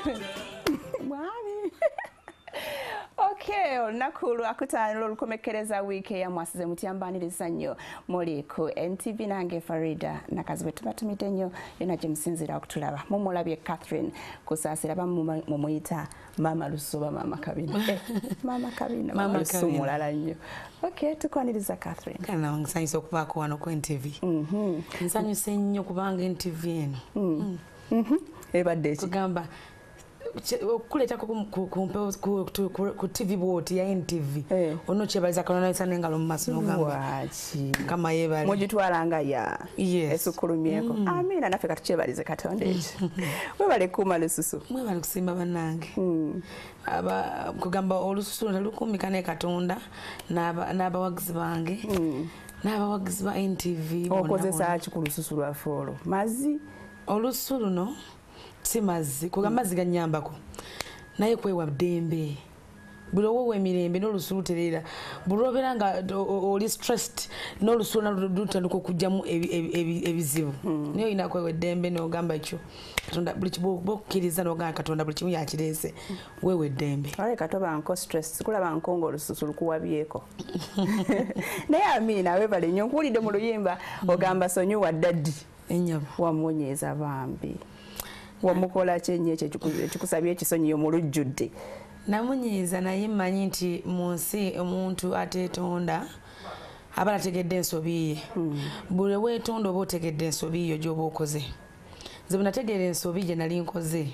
Mwami. Okay, olunaku lwakutaano olukomekereza wiiki eyamwasize mutyambaniriza nnyo muli ku NTV nange Farida Nakazibe tubatumidde nnyo yonna gye musinzira okutulaba mumulabye Catherine kusaasira mumuyita Mama Lusoba Mama Kabina Mama Kabina Mama Lusoba nnyo. Okay, tukwaniriza Catherine. Kana nsanyusa okubaako wano ku NTV. Nsanyuse nnyo kubanga NTV eno. Ebadde ki? Kugamba kuleta ku TV bwoti ya NTV ono kyebaliza kalona isane ngalo mu maso ngamba kama yebali mujitwalanga ya esukulumyeko amina nafe katukyebalize Katonda ekyo webale kuma lususu mwebale kusimba banange aba kugamba olususu lukumika ne Katonda n'abawagizi bange n'abawagizi ba NTV okozesa ki ku lususu lwa folo mazi olususu luno si mazzi kugamba mazzi ganyambako naye kwewa ddembe bulowo emirembe n'olususu terera bulobera nga oli stressed n'olususu lutandika okujjamu ebizibu niyo ina kwewa ddembe n'ogamba ekyo Katonda buli kibokkiriza n'ogamba Katonda buli kimu yakirese wewe ddembe ale katoba nko stress kulaba nkongo olususu lukuwabyeko naye Amina webale nnyo nkuwulidde mu luyimba ogamba sonyiwa daddi ennyaba wamwonyeza bambi wamukola kyenye ekyo kikusabye ekisonyiyo mu lujjudde namunyiiza naye mmanyi nti mu nsi omuntu ateetonda aba ategedde ensobi ye buli weetonda oba otegedde ensobi yo gy'oba okoze nze bwe nategeera ensobi gye nali nkoze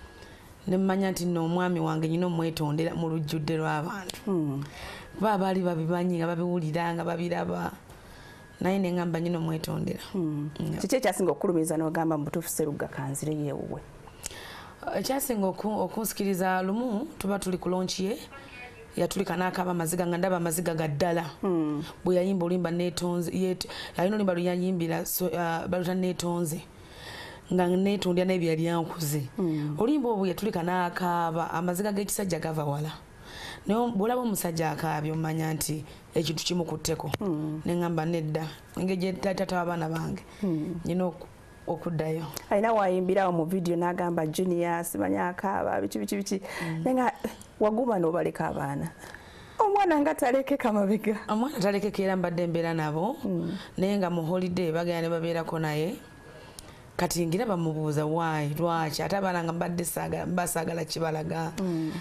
ne mmanya nti nno omwami wange nyina omwetondera mu lujjudde lw'abantu baba baali babimanyi nga babiwulira nga babiraba naye nengamba nyino mwetondera kiki ekyasinga okukulumiza n'ogamba mu butuufu Sserugga kanzire yeewuwe ekyasinga okunsikiriza lumu tuba tuli ku lonchi ye yatulika n'akaaba amaziga nga ndaba amaziga gaddala bwe yayimba olimba neetonze yalina olimba luyayimbira baluta neetonze nga neetondera n'ebyo yali yankuze olimba obwo yatulika n'akaaba amaziga g'ekisajja gava wala naye bw'olaba omusajja akaabye omanya nti ekintu kimukutteko neŋŋamba nedda engeri tata w'abaana bange nyina okuddayo alina wayimbirawo mu vidiyo n'agamba Junior simanya akaaba biki nenga waguma n'obaleka abaana omwana nga talekeka mabega omwana talekeka era mbadde mbeera nabo naye nga mu holiday bagenda ne babeerako naye kati ngira bamubuuza waayi lwaki ate abaana nga mbasaagala kibalaga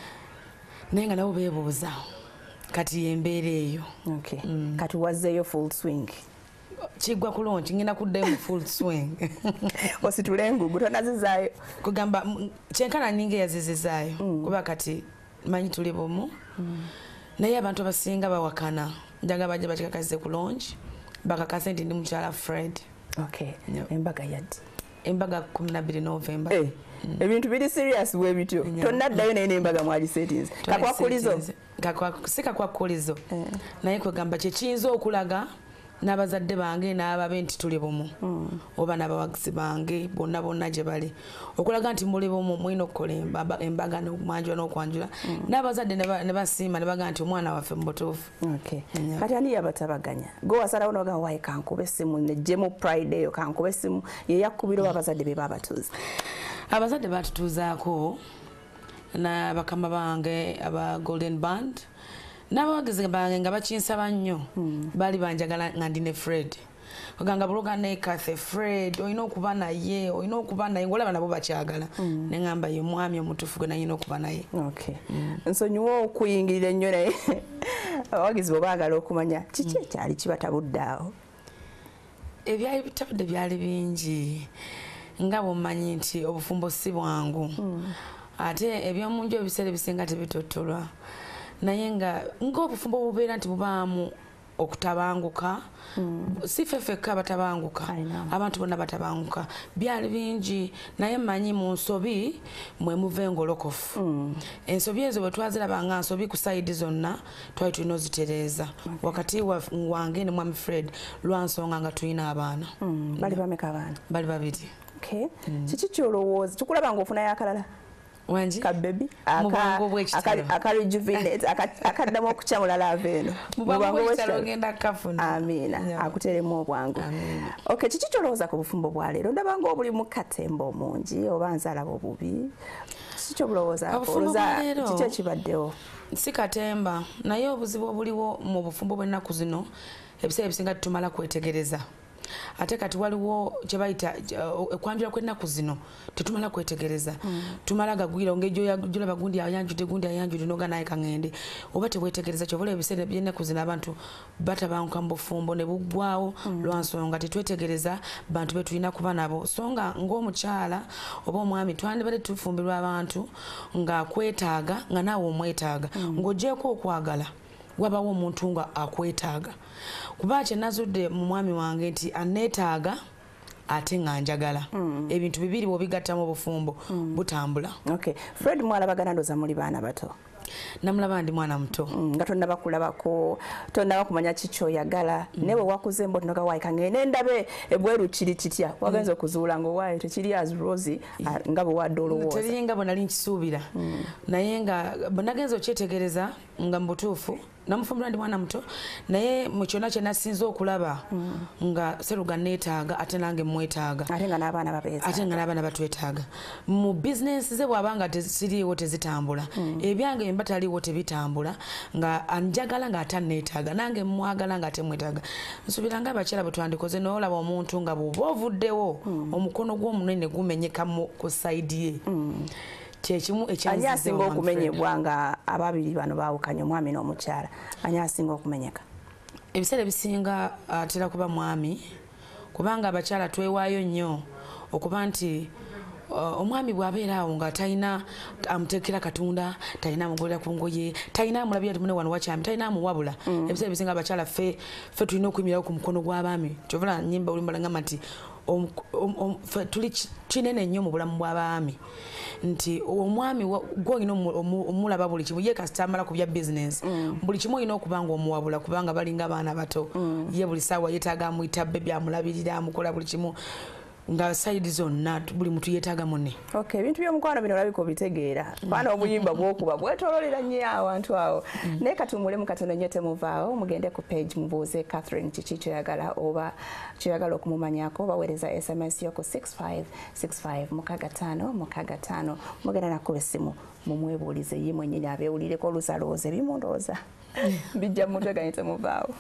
naye nga nabo beebuuza kati yembeera eyo kati wazzeeyo full swing kiggwa ku lonchi ngenda kuddayo mu full swing ositule engugu tonazizaayo kugamba kyenkana ninga eyazizizaayo kuba kati manyi tuli bumu naye abantu abasinga bawakana njaga bajja bakikakasize ku lonchi bakakase nti ndi mukyala Fred embaga yaddi embaga 12 November ebintu biri serious bwe bityo tonnaddayo naye n'embaga mwali settings kakwakulizo si kakwakulizo naye kwegamba kye kiyinza okulaga n'abazadde bange n'ababe nti tuli bumu oba n'abawagizi bange bonna gye bali okulaga nti muli bumu mulina okukola embaga n'okwanjula n'okwanjula n'abazadde ne basiima ne baga nti omwana waffe mu butuufu kati ani yabatabaganya gwe wasalawo n'ogamba waayi kankube essimu nejjemu pride eyo kankube essimu ye yakkubira oba abazadde be babatuuza abazadde batutuuzaako n'abakama bange aba Golden Band n'abawagizi bange nga bakinsaba nnyo baali banjagala nga ndi ne Fred oganga buloga ne Kathy Fred olina okuba naye ng'olaba nabo bakyagala neŋŋamba ye mwami omutuufu gwe nayina okuba naye nsonyiwa okuyingirira ennyo naye abawagizi bwe baagala okumanya kiki ekyali kibatabudde awo ebyali bitabudde byali bingi nga bw'omanyi nti obufumbo si bwangu ate ebyomunju ebiseera ebisinga tebitottolwa naye ng'obufumbo bubeera nti bubaamu okutabanguka si fefeka batabanguka abantu bonna batabanguka byali bingi naye manyi mu nsobi mwe muva engolokofu ensobi ezo bwe twazirabanga nsobi ku sayidi zonna twali tulina ozitereeza wakati wange ne mwami Fred lwansonga nga tulina abaana bali bameka abaana bali babiri kiki kyolowooza tukulaba ng'ofunayo akalala wanji ka baby aka rejuvenate akaddamu okukyamula lava eno mubango bw'ekitalo ngenda kafuna amina akuteremu obwangu kiki kyolowooza ku bufumbo bwa leero ndaba ng'obuli mu katemba omungi oba nzalaba obubi kyo bulowooza kiki ekibaddewo si katemba naye obuzibu obuliwo mu bufumbo bw'ennaku zino ebiseera ebisinga tumala kwetegereza ate kati waliwo kye bayita okwanjula kw'ennaku zino tetumala kwetegereza tumala gagwira ng'ejolaba gundi ayanjudde noga naye kaŋŋende oba tebwetegereza kyobola ebiseera by'ennaku zino abantu batabanguka mu bufumbo ne buggwawo lwansonga tetwetegereza bantu be tulina kuba nabo so nga ng'omukyala oba omwami twandibadde tufumbirwa abantu ng'akwetaaga nga naawe omwetaaga ng'oggyeko okwagala wabawo omuntu nga akwetaaga kuba kye nazudde mu mwami wange nti aneetaaga ate nga njagala ebintu bibiri bw'obigatta mu bufumbo butambula. Okay. Fred mwalabagana ndooza muli baana bato namulaba ndi mwana muto nga tonnaba kulabako tonnaba kumanya kiki oyagala naye bwe wakuze mbo tinoga waayi kangende ndabe ebweru kiri kitya wagenza okuzuula ng'owaayi tekiri as Rosie nga bwe wadde olowooza teringa bwe nali nkisuubira naye nga bwe nagenza okyetegereza nga mu butuufu namufumbira ndi mwana muto naye mu kyonna kye nasinza okulaba nga Seruga neetaaga ate nange mwetaaga ate nga n'abaana babeeza ate nga n'abaana batwetaaga mu bizinesi ze bw'abanga tesiriiwo tezitambula ebyange bye bataliiwo tebitambula nga anjagala ng'ate neetaaga nange mwagala ng'ate mwetaaga nsuubira nga abakyala bwe twandikoze n'olaba omuntu nga bw'oba ovuddewo omukono gw'omunene gumenyeka ku sayidi ye kyekimu ani asinga okumenyebwa nga ababiri bano baawukanye omwami n'omukyala ani asinga okumenyeka ebiseera ebisinga atera kuba mwami kubanga abakyala twewaayo nnyo okuba nti omwami bw'abeera awo nga talina amuteekera katunda talina amugolera ku ngoye talina amulabira tumune wano wakyami talina amuwabula ebiseera ebisinga abakyala ffe tulina okuyimirako ku mukono gw'abaami kyovula nnyimba olumu balangamba nti tuli kinene nnyo mu bulamu bw'abaami nti omwami gwolina omulaba buli kimu ye kasita amala ku bya bizinesi buli kimu olina okuba nga omuwabula kubanga balinga abaana bato ye buli ssaawa yeetaaga amuyita bebe amulabirira amukola buli kimu nga sayidi zonna buli muntu yeetaaga munne. Okay, ebintu by'omukwano bino olabika obitegeera baana obuyimba bw'okuba bwetoloolera nnyo awantu awo naye katuumulemu katono nnyo temuvaawo mugende ku page mubuuze Catherine kiki kyoyagala oba kyoyagala okumumanyako baweereza SMS yo ku 6565 mugenda nakkuba essimu mumwebuulize ye mwennyini abeewulireko olusalooza ebimundooza bijja mu muntu eganye temuvaawo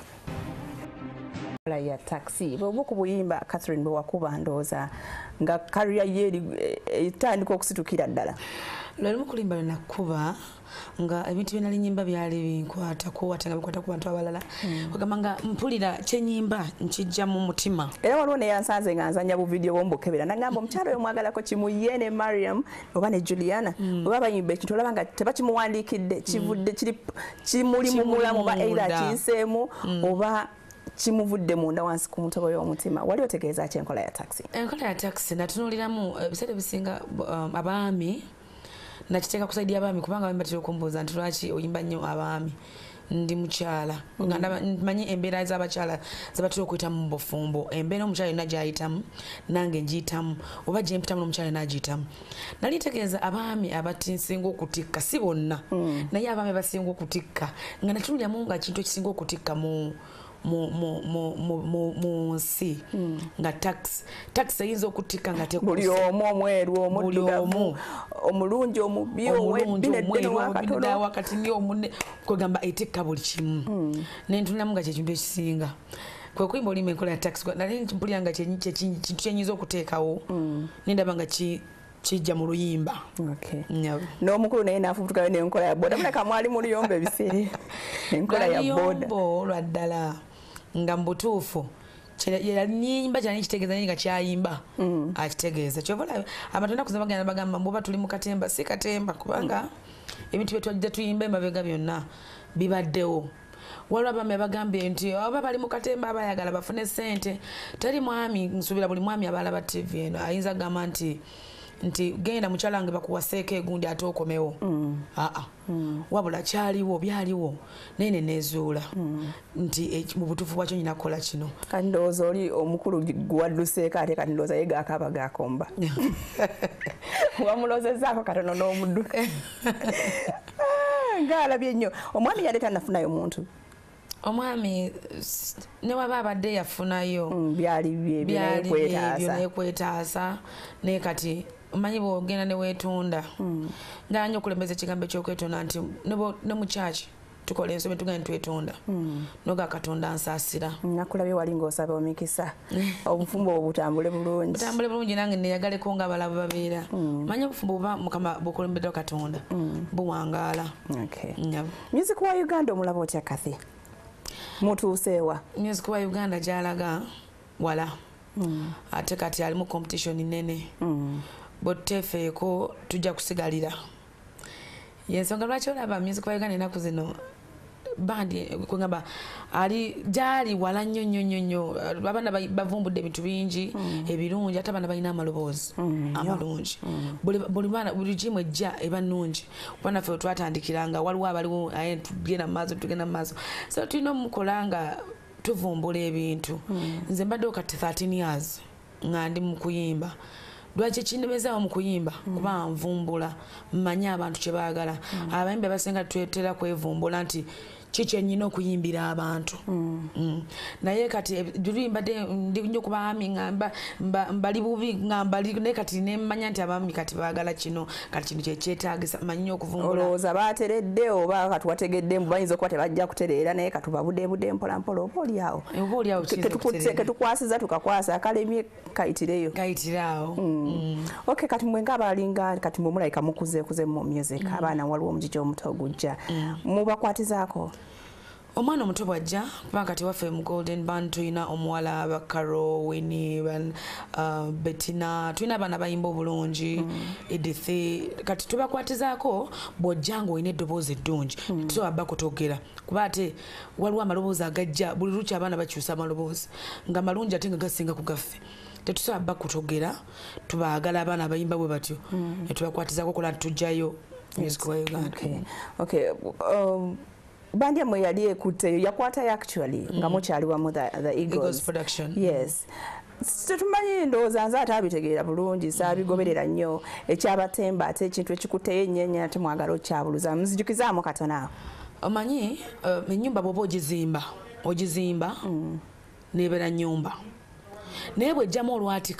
ya taxi bwe ku buyimba Catherine bwe wakuba ndooza nga career ye etandika okusitukira ddala lwali mu kulimba lwe nakuba nga ebintu bye nali nyimba byali binkwatako ate nga bikwata ku bantu abalala ogamba nga mpulira kyenyimba nkijja mu mutima era waliwo neyansanze nga nzanya buvidiyo bwombukebera nagamba omukyalo oyo mwagalako kimu ye ne Mariam oba ne Juliana oba bayimba ekintu olaba nga tebakimuwandiikidde kivudde kimuli mu mulamu oba eira kiyiseemu oba kimuvudde munda wansi ku mutobo y'omutima wali otegeeza ki enkola ya taxi enkola ya taxi natunuuliramu ebiseera ebisinga abaami nakiteeka ku saidi y'abaami kubanga abaami batera okumbuuza nti lwaki oyimba nnyo abaami ndi mukyala manyi embeera z'abakyala zebatera okuyitamu mu bufumbo embeera omukyala yonna gy'ayitamu nange ngiyitamu oba gyempitamu n'omukyala n'agiyitamu nali ntegeeza abaami abasinga okutikka si bonna naye abaami abasinga okutikka nga natunuliramu nga kintu ekisinga okutikka mu nsi nga taxi eyinza okutikka nga buli omu omweru omuddugavu omulungi omubi wakati ng'omunne kwegamba etikka buli kimu nentunulamu nga kyekintu ekisinga kwe kuyimba olimba enkola ya taxi nali mpulira nga kintu kyenyinza okuteekawo nendaba nga kijja mu luyimba n'omukulu naye naafubutukayo n'enkola ya boda muleka mwali mu luyomba ebiseera enkola ya boda lwa ddala nga mu butuufu nyimba kyani kitegeeza naye nga kyayimba akitegeeza kyova abantu enaku zebagenda bagamba mbuba tuli mu katemba si katemba kubanga ebintu bye twajja tuyimba emabega byonna bibaddewo waliwo abaami abagambye nti oba bali mu katemba abayagala bafune ssente teri mwami nsuubira buli mwami abalaba TV eno ayinza gamba nti genda mukyala wange bakuwaseeko egundi ate okomewo wabula kyaliwo byaliwo naye nezuula nti mu butuufu bwakyo nyina kukola kino kati ndowooza oli omukulu gwadduseeko ate kati ndowooza ye gaakaaba gakomba wamulozezaako katono n'omuddu ngaalabye nnyo omwami yali tannafunayo muntu omwami ne waba abadde yafunayo byali ebyo nekwetaasa naye kati omanyi bw'ogenda ne weetonda nga nnyo okulembeza ekigambo ekyokwetonda nti ne mu kyaki tukola ensome tugenda twetonda noga Katonda ansaasira. Nakulabye wali ng'osaba omikisa obufumbo obutambule bulungi nange neyagaleko nga abalabu babeera manya obufumbo buba Mukama bukulembeddwa Katonda buwangaala. Music wa Uganda omulaba otya Kathy? Mutuuseewa? Music wa Uganda gy'alaga wala ate kati alimu competition nene botefeeko tujja kusigalira yensonga lwaki olaba music wa Uganda ennaku zino bandi kwegamba ali gyali wala nnyo abaana bavumbudde ebintu bingi ebirungi ate abaana balina amaloboozi amalungi buli gimu ejja eba nnungi kuba naffe twatandikiranga waliwo abaliwo aye tugenda mu maaso so tulina omukola nga tuvumbula ebintu nze mbaddewo kati 13 years nga ndi mu kuyimba lwaki kinemezaawo mu kuyimba kuba nvumbula mmanyi abantu kye baagala abayimbi abasinga twetera kwevumbula nti kiki ennyina okuyimbira abantu naye kati juli mbadde ndi nnyo ku baami nga mbali bubi nga mbali naye kati nemmanya nti abaami kati baagala kino kati kino kyekyetaagisa manyi nnyo okuvumbula olowooza baateredde oba katuwategedde mbu bayinza okuba tebajja kutereera naye katubabudde mpolampola oba oliawo ketukwasiza tukakwasa akalemye kayitirawo okay kati mwenga abalinga kati mumulabika mukuze mu music abaana waliwo omuziki omuto ogujja mubakwatizaako omwana omuto bwajja kubanga kati waffe mu Golden Band tulina omuwala bakaro Winnie Bettina tulina abaana bayimba obulungi Edith kati tubakwatizaako bw'ojja nga olina eddoboozi eddungi tusobaba kutogera kuba ate waliwo amaloboozi agajja buli lukya abaana bakyusa amaloboozi nga malungi ate nga gasinga ku gaffe tetusobaba kutogera tubaagala abaana abayimba bwe batyo netubakwatizaako kola tujjayo music wa Uganda. Okay. Bandi yamwe yali ekutte yakwata actually nga mukyali wamu the Eagles production. Yes. Tetumanyi ndowooza nze ate abitegeera bulungi saabigoberera nnyo ekyabatemba ate ekintu ekikutteyo ennyenye ate mwagala okyabuluza muzijukizaamu katono awo. Omanyi ennyumba bw'oba ogizimba nebeera nnyumba naye bw'ejjamu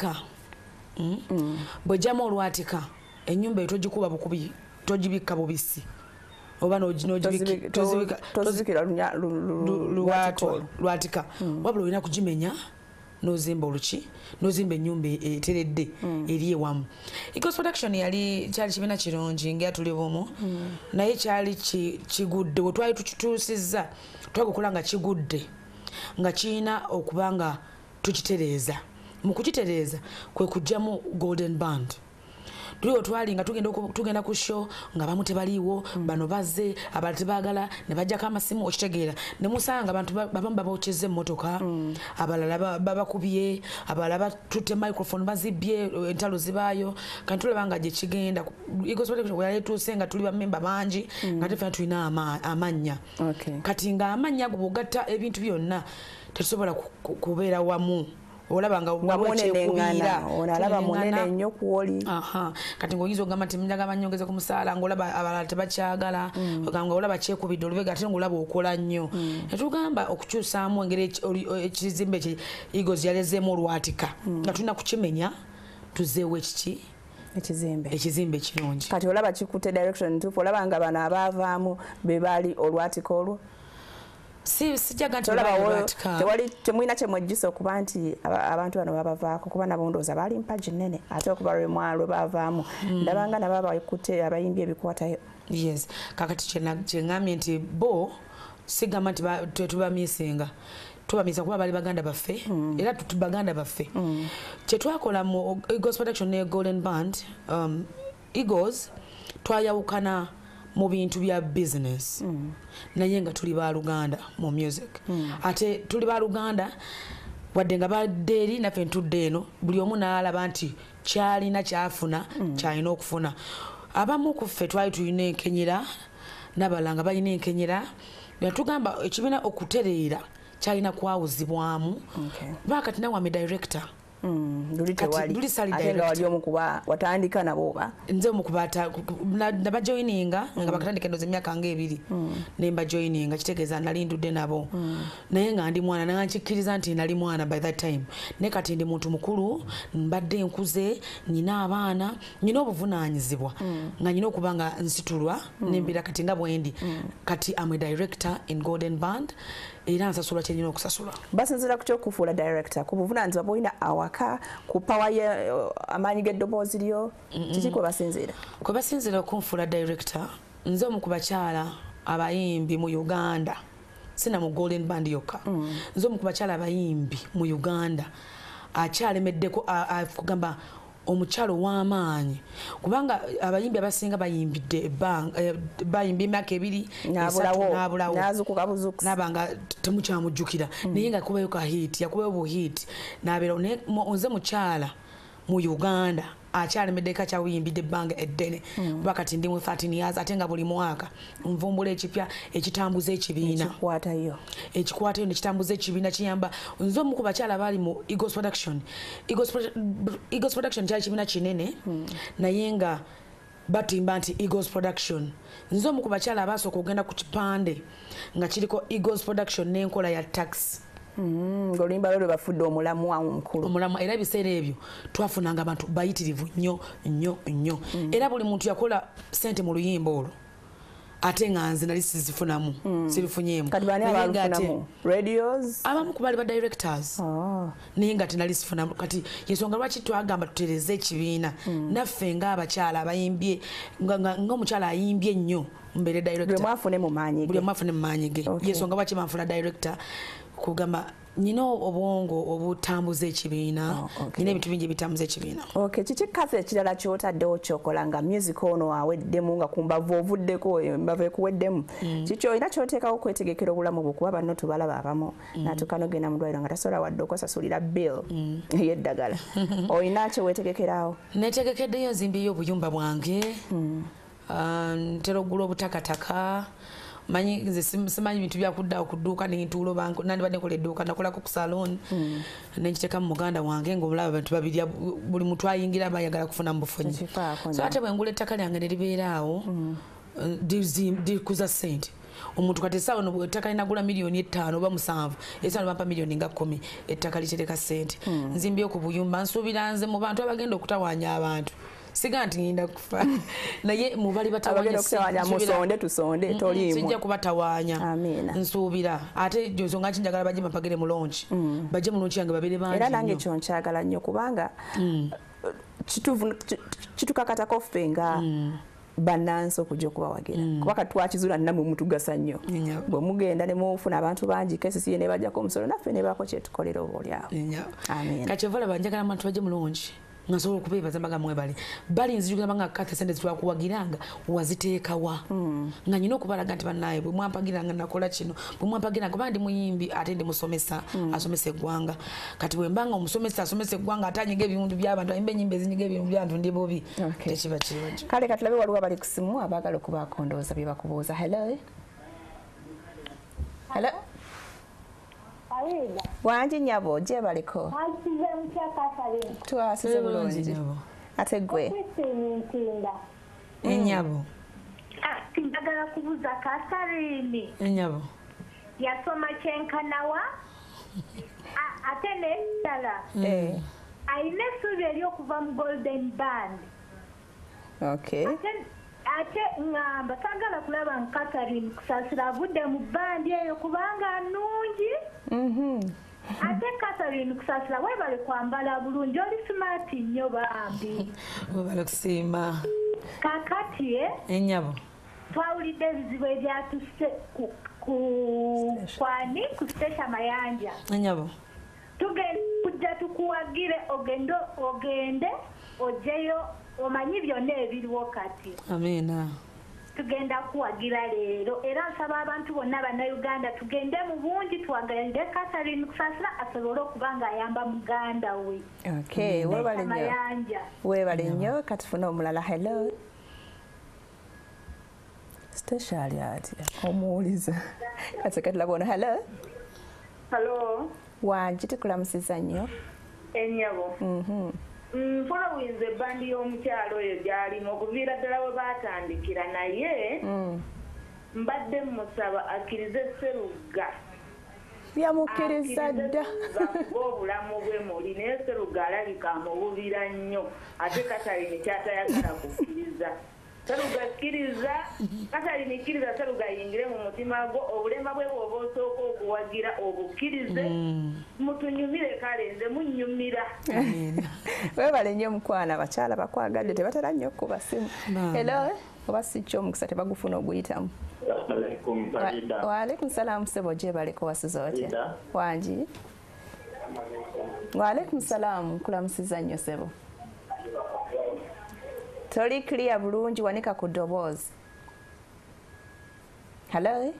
olwatika ennyumba eyo togikuba bukubi togibikka bubisi oba tozikira lwatika wabula olina kugimenya nozimba oluki nozimba ennyumba eteredde eri ewamu. Eagles production kyali kibiina kirungi nga tuli bumu naye kyali kigudde we twali tukituusizza twakukola nga kigudde nga kirina okuba nga tukitereeza mu kukitereeza kwe kujjamu Golden Band tuliwo twali nga tugenda ku show nga bamu tebaliiwo bano bazze abalala tebaagala ne bajjako amasimu okitegeera ne musanga abantu babamu babokyezza emmotoka abalala babakubye abalala batutte microphone bazibbye entalo zibaayo kanti tulaba nga gye kigenda Eagles we yali tuuse nga tuli bammemba bangi nga tefena tulina amannya kati nga amannya ago bw'ogatta ebintu byonna tetusobola kubeera wamu olaba nga wamunenengana onalaba munene nnyo kuoli kati ng'oyinza ogamba nti njagala banyongeze ku musaala ng'olaba abalala tebakyagala nga olaba kyekubidde olubega ate ng'olaba okola nnyo netugamba okukyusaamu engeri ekizimbe kye Eagles yalezeemu olwatika nga tulina kukimenya tuzeewo ekizimbe kirungi kati olaba kikutte direction ntuufu olaba nga bano abaavaamu be baali olwatika olwo tewali temulina kyemwejjusa okuba nti abantu bano babavaako kuba nabo ndowooza baali mpagi nnene ate okuba lwe baavaamu ndabanga nabo abakutte abayimbi ebikwatayo. Yes kakati kyeŋŋambye nti bo sigamba nti tetubamiisinga tubamiisa kuba bali baganda baffe era baganda baffe kyetwakola mu Eagles production ne Golden Band Eagles twayawukana mu bintu bya business naye nga tuli ba Luganda mu music ate tuli ba Luganda wadde nga badde eri naffe ntudde eno buli omu n'alaba nti kyalina kyafuna kyalina okufuna abamu ku ffe twali tulina enkenyera n'abalala nga balina enkenyera netugamba ekibiina okutereera kyalina kwawuzibwamu bakati nawe ame director luli sali director wali omukuba watandika nabo ba nze omukubata naba joininga nga bakatandika ndoze emyaka nga 2 nemba joininga kitegeeza nali ndudde nabo naye nga ndi mwana nanchikiriza nti nali mwana by that time ne kati ndi muntu mukulu mbadde nkuze nyina abaana nyina obuvunanyizibwa nga nyina okubanga nsitulwa nembira kati nga bwendi kati am a director in Golden Band era nsasula kyenyina okusasula basinzira ku kyokufuula director ku buvunanyizibwa bwolina awaka ku power ye amaanyi g'eddoboozi lyo kiki kwe basinzira okunfuula director nze omu ku bakyala abayimbi mu Uganda sina mu Golden Band yokka nze omu ku bakyala abayimbi mu Uganda akyalemeddeko akugamba omukyalo w'amaanyi kubanga abayimbi abasinga bayimbidde bayimbi emyaka 2 n'abulawo nabanga temukyamujjukira naye nga kubayo ka hit yakubayo bu hit nabeera nze mukyala mu Uganda akyalemeddeko akyayimbidde ebbanga eddene kuba kati ndi mu 13 years ate nga buli mwaka nvumbula ekipya ekitambuza ekibiina ekikwatayo nekitambuza ekibiina kiyamba nze omu ku bakyala baali mu Eagles Production kyali kibiina kinene naye nga batimba nti Eagles Production nze omu ku bakyala abasooka okugenda ku kipande nga kiriko Eagles Production n'enkola ya taxi ngolimba lolo bafudde omulamu wamu mukulu omulamu era ebiseera ebyo twafunanga abantu bayitirivu nnyo era buli muntu yakola sente mu luyimba olwo ate nga nze nali sizifunamu sibifunyeemu kati bani abalufunamu radios abamu ku bali ba directors naye nga tenali sifunamu kati yensonga lwaki twagamba tutereze ekibiina naffe ng'abakyala abayimbye ng'omukyala ayimbye nnyo mbeere director buli mwafune mu maanyi ge yensonga lwaki banfuna director kugamba nyina obwongo obutambuza ekibiina nyina ebintu bingi bitambuza ekibiina kiki kase ekirala kyotaddewo kyokola nga music ono aweddemu nga kumbavu ovuddeko embavu ekuweddemu kiki olina kyoteekawo okwetegekera obulamu bwe kuba banno tubalaba abamu natukanogenda mu ddwaliro nga tasobola wadde okusasulira bill y'eddagala olina kye weetegekerawo netegekeddeyo nzimbiyo obuyumba bwange ntera ogula obutakataka manyi nze simanyi bintu byakudda okuduuka n'entuulo nandibadde nkola edduuka nakolako ku salon nenkiteeka mu muganda wange ng'omulaba abantu babiri buli muntu ayingira bayagala kufuna mu bufunyi so ate bwe ngula ettaka lyange ne libeeraawo dikuza ssente omuntu kati essaawa no ettaka linagula $5,000 oba 7 essaawa bampa $10,000 ettaka litereka ssente nzimbye ku buyumba nsuubira nze mu bantu abagenda okutawaanya abantu siga nti ngenda kufa naye mubali batawanya musonde tusonde toliimu sijja kubatawaanya nsuubira ate nsonga kinjagala bajje mapagere mu launch bajje mu launch yange babere bangi era nange kyo nkyagala nnyo kubanga kitukakatako ffe nga bannansi okujja okubawagira kuba katwakizula namwe mutugasa nnyo bwe mugenda ne mufuna abantu bangi kesisi ne bajjako omusolo naffe ne bako kyetukolera obaolyawo kakyevala banjagala abantu bajje mu launch ngasobola okubeebaza mbaga mwebale bali nzijukira banga kate sente zitwakuwagiranga waziteekawa nga nyina okubalaga nti bannaye bwe mwampagiranga nakola kino bwe mwampagiranga kuba ndi muyimbi ate ndi musomesa asomesa eggwanga kati bwe mbanga omusomesa asomesa eggwanga ate anyiga ebintu by'abantu ayimba ennyimba ezinyiga ebintu by'abantu ndi bubi tekiba kirungi kale katulabe waliwo abali ku simu abaagala okubaako ndowooza bye bakubuuza hello wanji nyabo gye baliko twasize bulungi ate gwe enyabo njagala kubuuza Catherine enyabo yasoma kyenkanawa ate n'eddala alina essuubi ery'okuva mu Golden Band ate ngamba sagala kulaba nga Catherine kusasira avudde mu bandi eyo kubanga nnungi ate Catherine kusasira webale kwambala bulungi oli smart nnyo bambi webale kusiima kakati enyabo twawulidde ebizibu ebyatuse kwani ku station Mayanja enyabo tugenda kujja tukuwagire ogende ojeyo omanyi byonna ebiriwo kati amina tugenda kuwagira leero era nsaba abantu bonna bannayuganda tugende mu bungi tuwagalire Catherine kusasira asobole okuba nga ayamba muganda we weebale nnyo katufuna omulala hello steshali ati omuwuliza kati katulaba ono hello Hello. wanji tukulamusiza nnyo Ennyabo. Following ebbandi y'omukyalo oyo gy'alimu okuviira ddala we baatandikira naye mbadde musaba akkirize Sserugga. Yamukkiriza dda. Obulamu bwe muli naye Sserugga alabika amububira nnyo ate Catherine kyatayagala kukkiriza. Sserugga akkiriza, Catherine ikkiriza Sserugga ayingire mu mutima gwo obulemba bwe bw'oba osooka okuwagira obukkirize mutunyumire kale nze munnyumira. Weebale nnyo mukwana abakyala bakwagadde tebatera nnyo kuba simu. Hello oba si kyo omukisa tebagufuna oguyitamu. Waalaikum salaam sebo gyebale kuwasiza otya? Wangi? Waalaikum salaam nkulamusiza nnyo sebo. Toli clear bulungi wanika ku ddoboozi. Hello?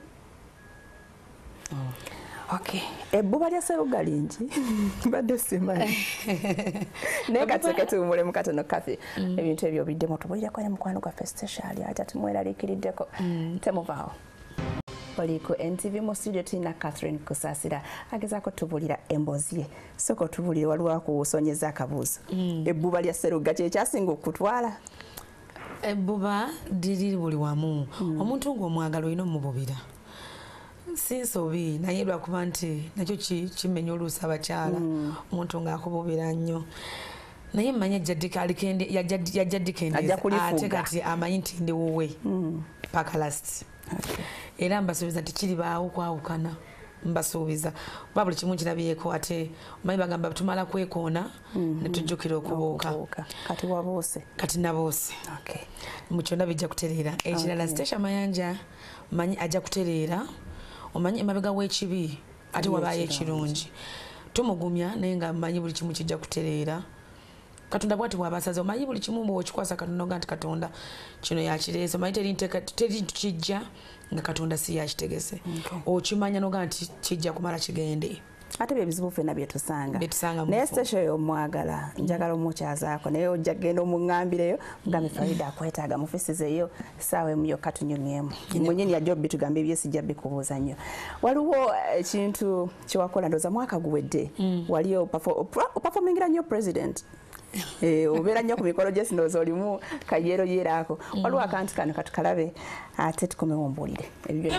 Okay. Ebbuba lya Sserugga lingi. Badde simanyi. Naye kateke tuwumule mu katono kafe. Ebintu ebyo biddemu tubulirako ne mukwano gwaffe special ate tumweraliikiriddeko. Temuvaawo. Oliko NTV mu studio tulina Catherine Kusaasira agezaako tubulira emboozi ye. Sooka otubulire waliwo akuwusonyeza akabuuzo. Ebbuba lya Sserugga kye kyasinga okutwala. Ebbuba liri buli wamu. Omuntu ng'omwagala olina omububira. Si nsobi naye lwakuba nti nakyo kimenya oluusi abakyala omuntu ng'akububira nnyo. Naye mmanyi yajja ddikendeeza ate kati amanyi nti ndi wuwe paka last. Era mbasuubiza nti kiribaawo kwawukana mbasuubiza kuba buli kimu kirabyeko ate omanyi bagamba tumala kwekoona ne tujjukira okubuuka. Kati wabuuse. Kati nabuuse. Mu kyonna bijja kutereera. Ekirala Stasha Mayanja manyi ajja kutereera omanyi emabega w'ekibi ate wabaayo ekirungi. Tumugumya naye nga manyi buli kimu kijja kutereera. Katonda bwati bw'abasaze omanyi buli kimu bw'okikwasa Katonda nga nti Katonda kino yakireese omanyi teri kijja nga Katonda si yakitegese. Okimanya noga nti kijja kumala kigende. Ate byebizibu ffenna byetusanga. Naye Stasha oyo omwagala njagala omukyazaako naye ojja kgenda omuŋŋambireyo mugambe Farida akwetaaga mufisizeyo ssaawa emu yokka tunyumyemu. Mwennyini yajja obbi tugambe ebye sijja bikubuuza nnyo. Waliwo ekintu kyewakola ndooza mwaka guwedde wali opafomingira nnyo president. Obeera nnyo ku mikolo gye sindowooza olimu kayeeroyeero ako. Waliwo akantu kano katukalabe ate tukomewo mbuulire ebyo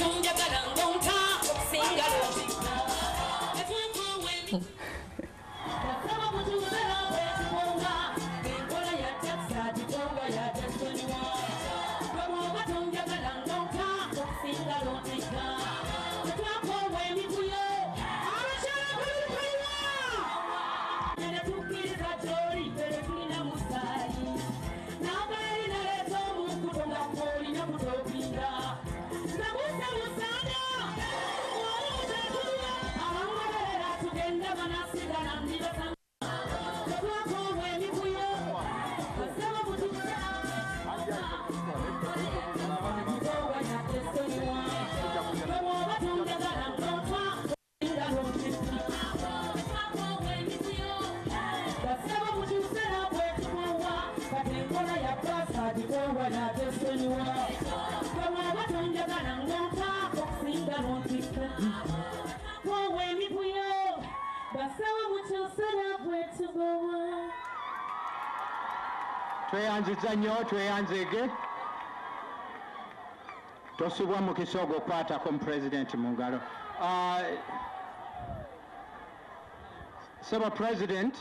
tweyanziza nnyo tweyanzege tosubwa mu kisogo okukwatako mu pulezidenti mu ngalo. Saba President,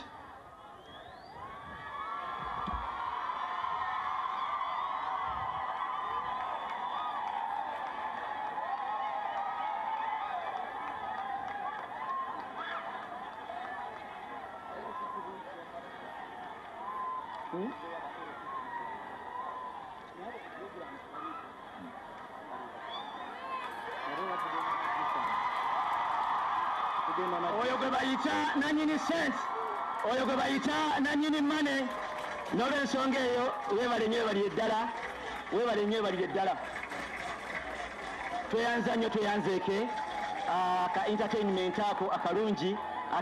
oyo gwe bayita nanyini sense, oyo gwe bayita nanyini mane. N'olw'ensonga eyo weebale nnyo weebaliye eddala, weebale nnyo weebaliye eddala. Tweyanza nnyo tweyanzeeke aka entertainment ako akalungi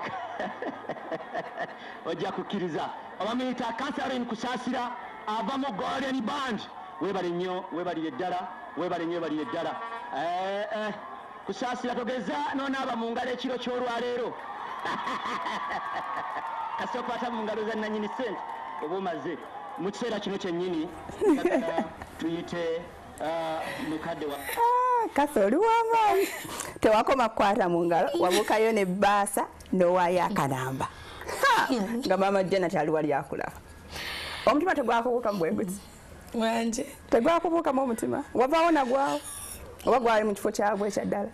ojja kukkiriza. Abamuyita Catherine Kusaasira ava mu Golden Band. Weebale nnyo weebaliye eddala, weebale nnyo weebaliye eddala. Kusaasira togeza n'onaaba mu ngalo ekiro ky'olwaleero kasokwata mu ngalo za nanyini sente oba omaze mu kiseera kino kyennyini tuyite mukadde wa Kase oli w'amaanyi tewakoma kukwata mu ngalo wabuukayo n'ebbaasa n'owaayo akanamba nga maama Janet ali wali akulaba. Omutima tegwakubuukamu bwe guti wanje tegwakubuukamu omutima wavaawo nagwawo oba gwali mu kifo kyagwo ekyaddala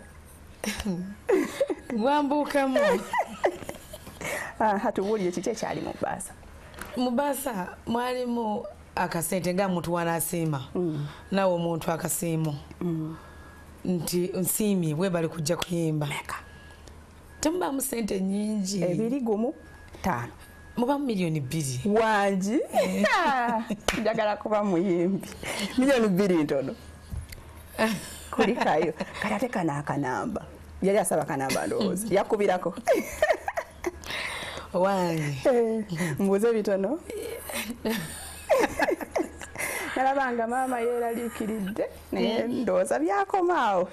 gwambuukamu. Tubuulire kiki ekyali mu bbaasa. Mu bbaasa mwalimu akasente nga muntu wanaasiima nawe omuntu akasiimu nti nsiimye bwe bali kujja kuyimba temubaamu sente nnyingi 2.5 mubaamu miliyoni 2 wangi njagala kuba muyimbi miliyoni 2 ntono kulikayo kati ate kana akanamba yali asaba kanamba ndowooza yakubirako wange mbuuze bitono nalabanga maama yeeraliikiridde naye ndowooza byakomaawo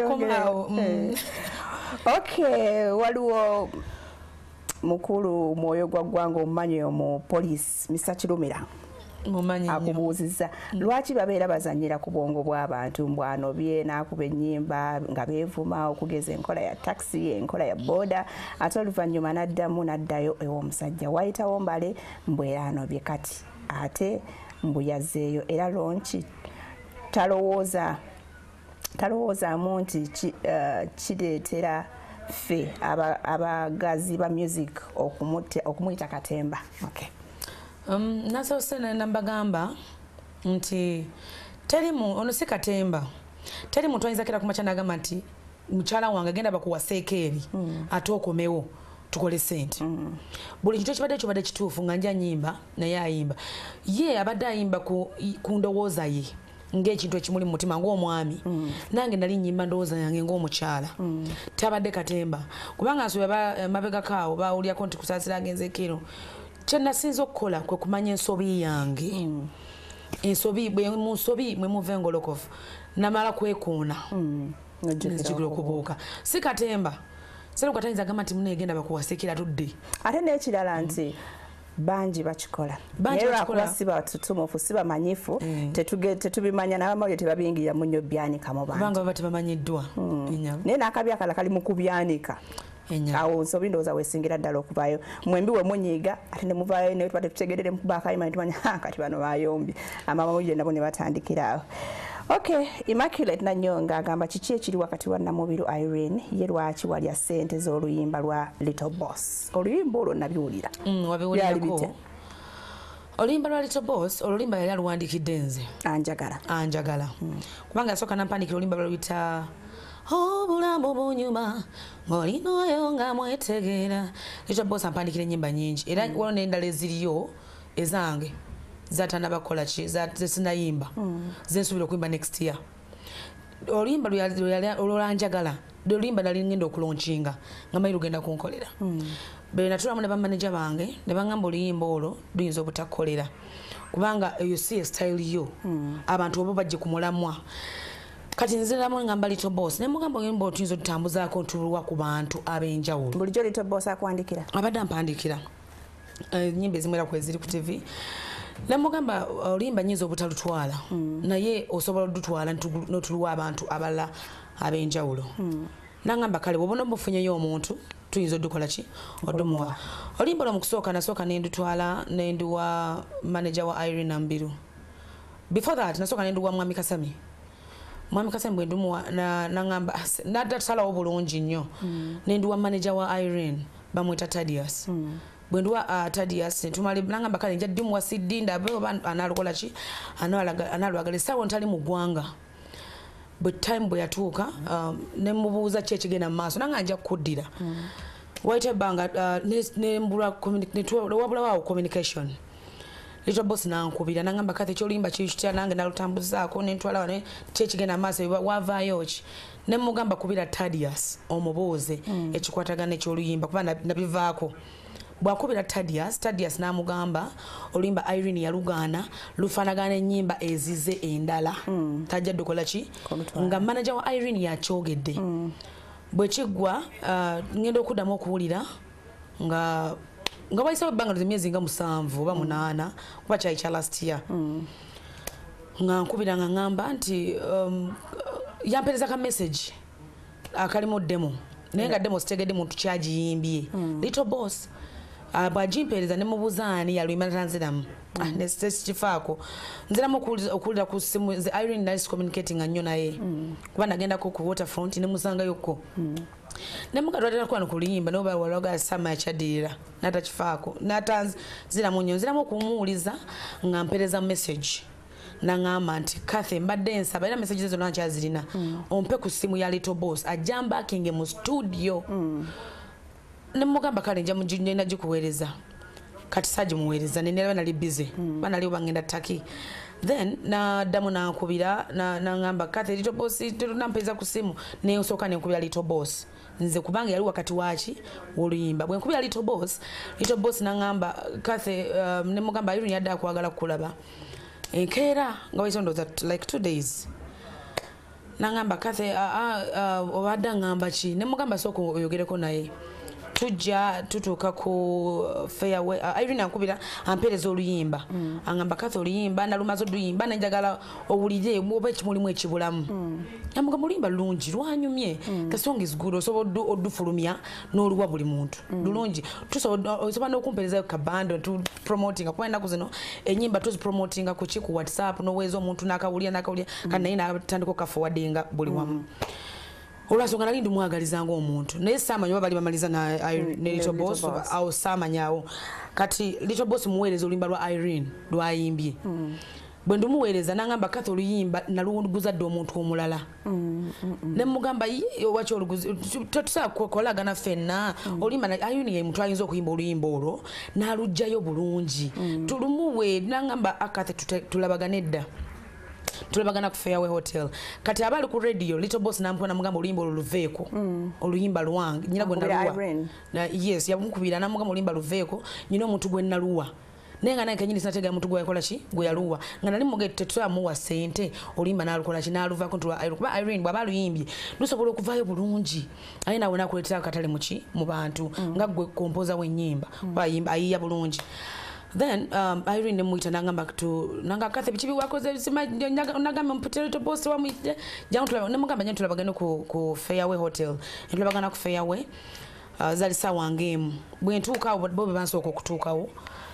Okay, waliwo mukulu mwoyo gwa ggwanga omumanyi omu poliisi Mr. Kirumira akubuuzizza lwaki babeera bazanyira ku bwongo bw'abantu mbwanobye n'akuba ennyimba nga beevuma okugeza enkola ya taxi enkola ya booda ate oluvannyuma n'addayo ew'omusajja wayitawo mbale mbwera anobye kati ate mbuyazeeyo era lonki talowoozaamu nti kireetera ffe abagazi ba music okumuyita katemba. Nasoose nambagamba nti ono si katemba teri muntu ayinza kera kumaca n'agamba nti mukyala wange genda bakuwaseeko eri ate okomewo tukole sente. Buli kintu ekibadde kituufu nga nja nyimba naye ayimba ye abadde ayimba ku ndowooza ye ng'ekintu ekimuli mu mutima ng'omwami nange nali nyimba ndowooza yange ng'omukyala tabadde katemba kubanga nsubira mabegakaawo bawulyako nti kusaasira agenze kiro kyenasinza okukola kwe kumanya ensobi yange ensobi mu nsobi mwe muva engolokofu namala kwekuuna nzijukira okubuuka si katemba sero katayinza gamba nti munegenda bakuwasekera tudde ate n'ekirala nti bangi bakikola naye lwakuba siba tutumufu siba manyifu tetubimanya n'abamawulire tebabiyingirira mu nnyo byanikamu bangi kubanga baba tebamanyiddwa naye n'akabi akala kali mu kubyanika awo nsobi ndowooza weesingira ddala okuvaayo mwembi we munyiiga ate ne muvaayo ne tuba tetutegerere mukuba akayima ne tumanya kati bano bayombi amamawulire nabo ne batandikira awo. Okay, Immaculate Nanyonga agamba kiki ekiri wakati wa Namubiru Irene ye lwaki walya ssente z'oluyimba lwa Little Boss. Oluyimba olwo nabiwulira. Wabiwulirako. Oluyimba lwa Little Boss oluyimba yali aluwandiikidde nze. Anjagala. Kubanga yasooka nampandikira oluyimba lwayita obulamu bunyuma ng'olina oyo nga mwetegeera. Little Boss ampandikira ennyimba nnyingi era waliwo n'endala eziriyo ezange zatannabakola ki zesinayimba zensuubira okuyimba next year. Oluyimba olwolanjagala oluyimba nali ngenda okulonkinga nga mayi lugenda kunkolera be natulamu ne bamaneja bange ne bangamba oluyimba olwo luyinza obutakolera kubanga eyo si style yo abantu obo bajje ku mulamwa kati nziramu ngamba Little Boss ne mugamba oluyimba otuyinza otutambuzaako ntulwa ku bantu ab'enjawulo. Bulijjo Little Boss akwandikira abadde ampandikira ennyimba ezimwera kweziri ku TV namugamba oluyimba nyinza obutalutwala naye osobola odutwala notuluwa abantu abalala ab'enjawulo. Nangamba kale bw'obona obufunyeyo omuntu tuyinza odukola ki odumuwa. Oluyimba olwo mu kusooka nasooka nendutwala nenduwa manager wa Irene Nambiru. Before that nasooka nenduwa Mwami Kasami bwe ndumuwa nangamba naddasalawo bulungi nnyo nenduwa manager wa Irene bamweta Tadias. Bwenduwa Tadias tumali nangamba kale nja dimu wa sidinda oba analukola ki analwagala sawo ntali mu ggwanga but time bwe yatuuka ne mubuuza ki ekigenda mu maaso nanga nja kuddira waite banga nembula wabulawo communication. Little Boss nankubira nangamba kati ekyolimba kikitya nange nalutambuzaako nentwala wane ki ekigenda mu maaso wavaayo ki ne mugamba kubira Tadias omubuuze ekikwatagana ekyoluyimba kuba nabivaako. Bwakubira Tadias namugamba oluyimba Irene yalugaana lufanagana ennyimba ezize endala tajja dukola ki nga manager wa Irene yakyogedde bwe kiggwa ngenda okuddamu okuwulira nga waisawo ebbanga emyezi nga 7 oba 8 kuba kyali kya last year nga nkubira nga ngamba nti yampereza ka message akalimu demo naye nga demo sitegedde muntu kyagiyimbye Little Boss bwagimpereza ne mubuzaani yaluyimba tanziramu nesikifaako nziramu okuwulira ku simu nze Irene nali communicating nnyo naye kuba nagendako ku waterfront ne musangayokko ne mukatwatera kwano kuliyimba noba walaga sama yakyadirira natakifaako natanziramu nnyo nziramu okumuwuliza nga mpereza message nangamba nti Kathy mbadde nsaba era message zonna nkyazirina ompe ku simu ya Little Boss ajambakinge mu studio nemugamba kale njina gikuweereza kati sagimuweereza nenera nali busy banali bangenda Turkey then naddamu nankubira nangamba Kathy Little Boss nampeza ku simu nensooka nenkubira Little Boss nze kubanga yali wakati waki oluyimba bwe nkubira Little Boss nangamba Kathy nemugamba Irene yadda akwagala kukulaba enkeera nga waisondoza like 2 days nangamba Kathy obadde ngamba ki nemugamba sooka oyogereko naye tujja tutuuka ku fairway Irene ankubira ampereza oluyimba angamba Kathy oluyimba nalumaze oluyimba nenjagala owulire oba ekimulimu ekibulamu namugamba oluyimba lulungi lwanyumye the song is good osobola odufulumya n'oluwa buli muntu lulungi osobola n'okumperezayo kabando tu promoting kuba ennaku zino enyimba tuzipromotinga ku WhatsApp noweeza omuntu nakawulira kandi naye natandika okaforwardinga buli wamu olwasonga nali ndi mwagalizanga omuntu naye saamanya oba bali bamaliza ne Little Boss awo saamanyawo kati Little Boss muweereza oluyimba lwa Irene lwayimbye bwe ndumuweereza nangamba Kathy oluyimba naluguza dde omuntu omulala nemugamba waki oluguzi tetusobola kukolagana ffenna oluyimba Irene ye muntu ayinza okuyimba oluyimba olwo n'alugjayo bulungi tulumuwe nangamba Kathy tulabagane dda tulabagana ku Fairway Hotel kati abali ku radio Little Boss nampona mugamba oluyimba oluveeko oluyimba lwange nyina gwe naluwa yes yamukubira namugamba oluyimba luveeko nyina omuntu gwe naluwa nenga naye kenyini sinatega omuntu gwe yakola ki gwe yaluwa nga nali mugete twamuwa sente oluyimba nalukola ki naluvaako kuba Irene bwaba luyimbye lusobola okuvaayo bulungi aye nawe nakuleetera katale muki mu bantu nga gwe kompoza w'ennyimba bayimba ayiya bulungi then Irene nemuyita nangamba nanga Kathy bikibi wakoze nagamba mpute Little Boss wamuyite jangu nemugamba nyo tulabagane ku Fairway Hotel tulabagana ku Fairway zali sawa ngemu bwe ntuuka bo bansooka okutuukawo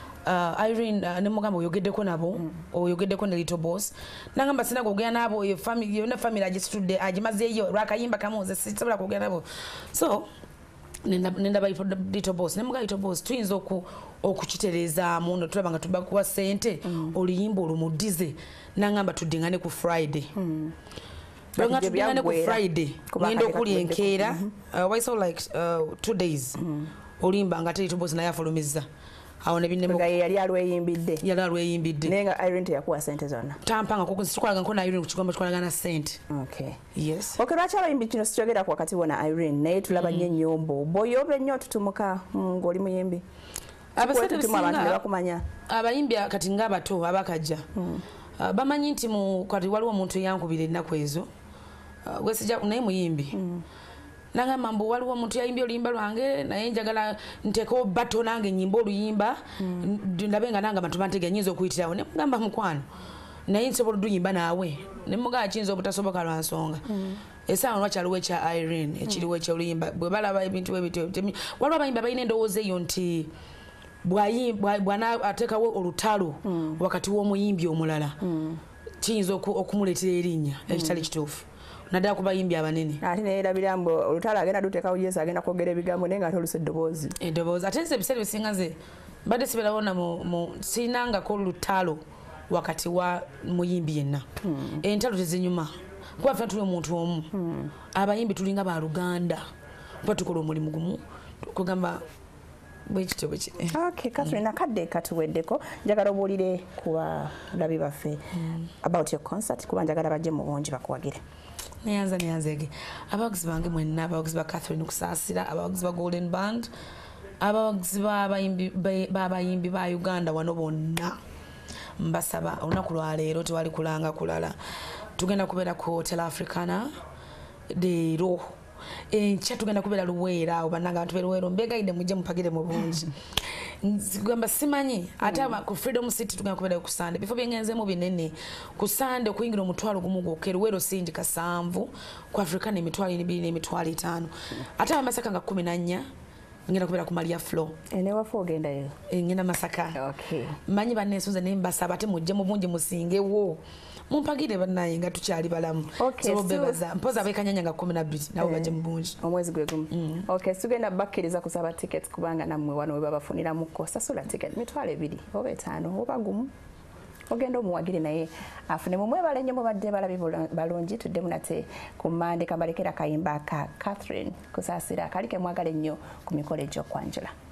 Irene nemugamba oyogeddeko nabo oyogeddeko ne Little Boss nangamba sina kugenda nabo family yona family agistudde agimazeeyo lwakayimba kamuze sisobola kugenda nabo so nenda ba Little Boss nemuga Little Boss tuyinza okukitereza muno tulabanga tubakuwa sente oluyimba olumudize nangamba tudingane ku Friday Banga tudingane ku Friday ngendo kuli enkeera why so like 2 days olimba nga Little Boss naye afulumiza awo ne binne nga yali alweyimbidde nenga Irene yakuwa sente zonna tampanga kuko sikwalaga nkona Irene ku kikombe tukolagana sente yes lwaki abayimbi kino sikyogera ku wakati wona Irene naye tulaba nnyo ennyombo boyobe nnyo tutumuka ng'oli muyimbi abasente abantu ne bakumanya abayimbi kati ng'abato abakajja bamanyi nti kati waliwo omuntu yankubira ennaku ezo wesijja naye muyimbi nangamba mbu waliwo omuntu yayimbye oluyimba lwange naye njagala nteeko bato nange nyimba oluyimba ndabe nga nange abantu bantege nyinza okuyitirawo nemugamba mukwano naye nsobola oduyimba naawe nemugaa kiyinza obutasoboka lwa nsonga esaawa lwakyaliwo ekya Irene ekiriwo ekyoluyimba bwe balaba ebintu ebityo waliwo abayimbi balina endowooza eyo nti bw'anaateekawo olutalo wakati w'omuyimbi omulala kiyinza okumuleetera erinnya ekitali kituufu naddala kubayimbi abanene ate neerabira mbu olutalo agenda duteekawo Yesu agenda kwogera ebigambo naye nga ate olusa eddoboozi ate nze ebiseera bisinga nze mbadde sibeerawona siinangako olutalo wakati wa muyimbi yenna entalo tezinyuma kuba ffe tuli omuntu omu abayimbi tulinga ba Luganda kuba tukola omulimu gumu kugamba bwekityo bwekiri Catherine akadde katuweddeko njagala obuulire ku balabi baffe about your concert kuba njagala bajje mu bungi bakuwagire neyanzege abawagizi bange mwenna abawagizi ba Catherine Kusaasira abawagizi ba Golden Band abawagizi b'abayimbi ba Uganda wano bonna mbasaba olunaku lwaleero tewali kulanga kulala tugenda kubeera ku Hotel Africana leero enkya tugenda kubeera Luweero awo bannanga abantu beruweero mbegayidde mujje mupagire mu bungi nzigamba simanyi ate ku Freedom City tugenda kubeera ku Sunday before byengenzemu binene ku Sunday okuyingira omutwalo gumu gwokka Luweero singi kasanvu ku African emitwalo 2 n'emitwalo 5 ate Masaka nga 14 ngenda kubeera ku Maria Flow ene wafo ogenda yo ngenda Masaka okay manyi bannesunze ne mbasaba ate mujje mu bungi musingewo mumpagire bannaye nga tukyali balamu so bebaza mpoza abekanyanya nga 12 nabo baje mu bungi omwezi gwe gumu okay tugenda bakkiriza kusaba tickets kubanga nammwe wano we babafunira muko sasula ticket mitwalo 2 oba 5 oba gumu ogenda omuwagire naye afune mu mwebale nnyo mubadde balabi balungi tuddemu nate ku Mande kambalekera kayimba ka Catherine Kusasira kalike mwagale nnyo ku mikolo egy'okwanjula